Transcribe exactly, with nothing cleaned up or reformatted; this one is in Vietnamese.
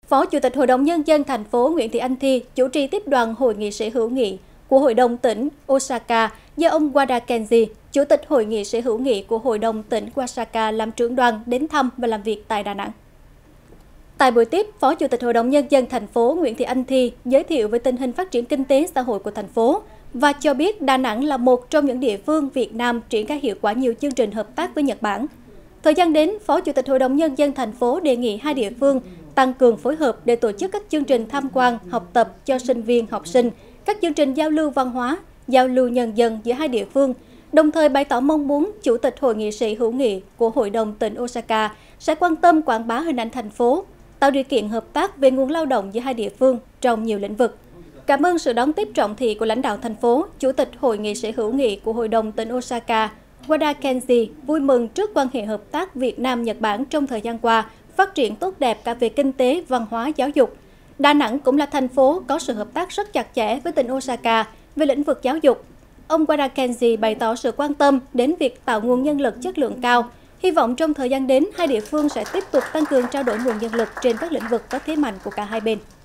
Phó Chủ tịch Hội đồng Nhân dân thành phố Nguyễn Thị Anh Thi chủ trì tiếp đoàn hội nghị sĩ hữu nghị của Hội đồng tỉnh Osaka do ông Wada Kenji, Chủ tịch Hội nghị sĩ hữu nghị của Hội đồng tỉnh Osaka làm trưởng đoàn đến thăm và làm việc tại Đà Nẵng. Tại buổi tiếp, Phó Chủ tịch Hội đồng Nhân dân thành phố Nguyễn Thị Anh Thi giới thiệu về tình hình phát triển kinh tế xã hội của thành phố và cho biết Đà Nẵng là một trong những địa phương Việt Nam triển khai hiệu quả nhiều chương trình hợp tác với Nhật Bản. Thời gian đến, Phó Chủ tịch Hội đồng Nhân dân thành phố đề nghị hai địa phương tăng cường phối hợp để tổ chức các chương trình tham quan, học tập cho sinh viên, học sinh, các chương trình giao lưu văn hóa, giao lưu nhân dân giữa hai địa phương, đồng thời bày tỏ mong muốn Chủ tịch Hội nghị sĩ hữu nghị của Hội đồng tỉnh Osaka sẽ quan tâm quảng bá hình ảnh thành phố, tạo điều kiện hợp tác về nguồn lao động giữa hai địa phương trong nhiều lĩnh vực. Cảm ơn sự đón tiếp trọng thị của lãnh đạo thành phố, Chủ tịch Hội nghị sĩ hữu nghị của Hội đồng tỉnh Osaka, Wada Kenji vui mừng trước quan hệ hợp tác Việt Nam-Nhật Bản trong thời gian qua, phát triển tốt đẹp cả về kinh tế, văn hóa, giáo dục. Đà Nẵng cũng là thành phố có sự hợp tác rất chặt chẽ với tỉnh Osaka về lĩnh vực giáo dục. Ông Wada Kenji bày tỏ sự quan tâm đến việc tạo nguồn nhân lực chất lượng cao. Hy vọng trong thời gian đến, hai địa phương sẽ tiếp tục tăng cường trao đổi nguồn nhân lực trên các lĩnh vực có thế mạnh của cả hai bên.